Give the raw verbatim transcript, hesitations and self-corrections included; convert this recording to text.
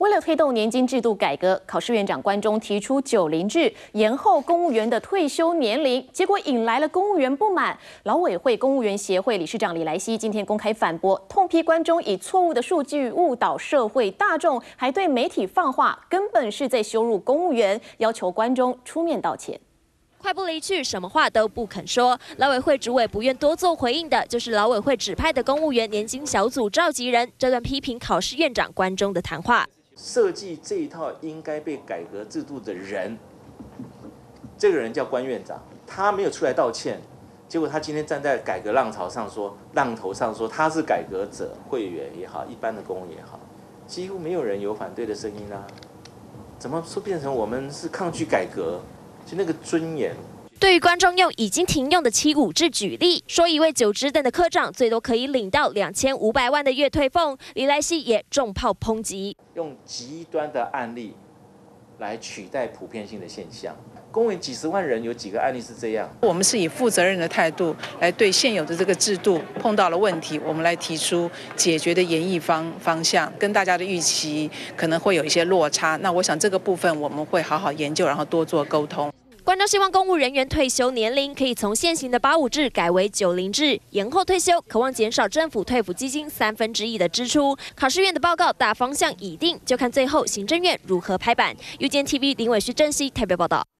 为了推动年金制度改革，考试院长关中提出九龄制，延后公务员的退休年龄，结果引来了公务员不满。劳委会公务员协会理事长李来希今天公开反驳，痛批关中以错误的数据误导社会大众，还对媒体放话，根本是在羞辱公务员，要求关中出面道歉。 快步离去，什么话都不肯说。劳委会主委不愿多做回应的，就是劳委会指派的公务员年金小组召集人。这段批评考试院长关中的谈话， 设计这一套应该被改革制度的人，这个人叫关院长，他没有出来道歉，结果他今天站在改革浪潮上说，浪头上说他是改革者，会员也好，一般的公务也好，几乎没有人有反对的声音啦、啊。怎么说变成我们是抗拒改革？ 就那个尊严。 对于关中用已经停用的七五制举例，说一位九职等的科长最多可以领到两千五百万的月退俸，李来希也重炮抨击， 用极端的案例来取代普遍性的现象。公务员几十万人，有几个案例是这样？ 我们是以负责任的态度来对现有的这个制度碰到了问题，我们来提出解决的演绎方方向，跟大家的预期可能会有一些落差。那我想这个部分我们会好好研究，然后多做沟通。 关中希望公务人员退休年龄可以从现行的八五制改为九零制，延后退休，渴望减少政府退抚基金三分之一的支出。考试院的报告大方向已定，就看最后行政院如何拍板。U G N T V 林伟旭、郑熙台北报道。